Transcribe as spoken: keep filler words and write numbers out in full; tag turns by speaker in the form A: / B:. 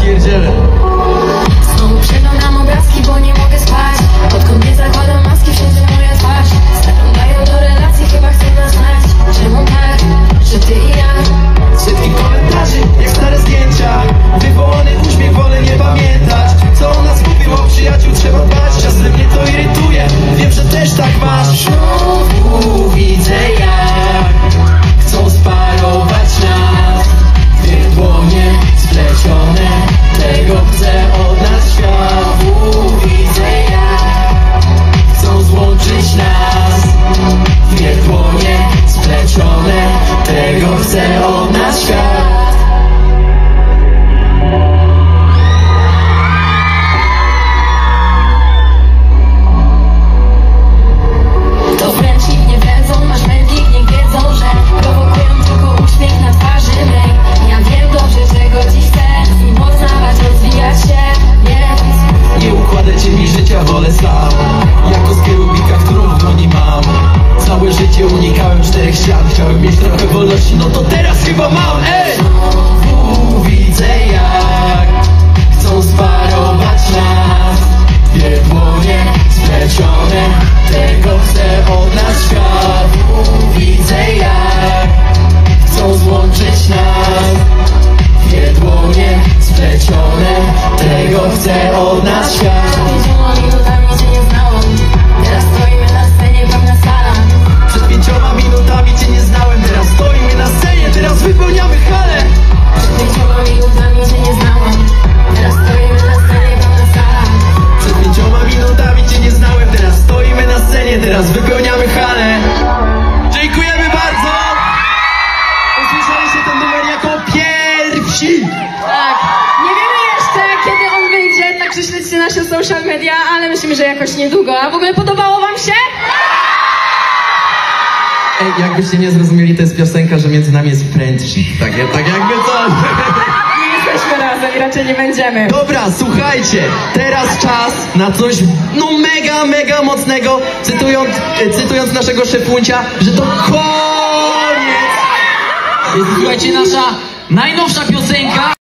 A: pierdzielę.
B: Znowu przeglądam obrazki, bo nie mogę spać. Odkąd nie zakładam maski, wszędzie moja twarz. Zaglądają do relacji, chyba chcą nas znać. Czemu tak, że ty i ja?
A: Setki komentarzy, jak stare zdjęcia. Wywołany uśmiech, wolę nie pamiętać. Co o nas mówił, o przyjaciół trzeba dbać. Czasem mnie to irytuje, wiem, że też tak masz. Znowu widzę jak chcą sparować nas. Dwie dłonie splecione, tego chce od nas świat. Znowu widzę jak chcą złączyć nas. Dwie dłonie splecione, tego chce od nas świat.
B: To wręcz nikt nie wiedzą, masz mętlik, niech wiedzą, że prowokują tylko uśmiech na twarzy mej. Ja wiem dobrze, czego dziś chcę i poznawać, rozwijać się, więc
A: Nie układajcie mi życia, wolę sam. Jako z kierubika, którą w dłoni mam. Całe życie unikałem czterech ścian. Chciałem mieć trochę wolności, no to teraz chyba mam. Ej! Znowu widzę jak chcą sparować nas. Dwie dłonie splecione, tego chce od nas świat. Znowu widzę jak chcą złączyć nas. Dwie dłonie splecione, tego chce od nas świat.
B: pięcioma minutami cię nie znałam. Teraz stoimy na scenie, pełna sala.
A: Przed pięcioma minutami cię nie znałem. Teraz stoimy na scenie, teraz wypełniamy halę.
B: Przed pięcioma minutami cię nie znałam. Teraz stoimy na scenie, pełna sala.
A: Przed pięcioma minutami cię nie znałem. Teraz stoimy na scenie, teraz wypełniamy halę. Dziękujemy bardzo. Usłyszeliście ten numer jako pierwsi.
C: Tak. Nie wiemy jeszcze, kiedy on wyjdzie, także śledźcie nasze social media, ale myślimy, że jakoś niedługo. A w ogóle podobało wam się?
A: Ej, jakbyście nie zrozumieli, to jest piosenka, że między nami jest friendship. Tak, tak jakby coś.
C: Nie jesteśmy razem i raczej nie będziemy.
A: Dobra, słuchajcie, teraz czas na coś no mega, mega mocnego, cytując, e, cytując naszego szefuncia, że to koniec!
D: Słuchajcie, nasza najnowsza piosenka.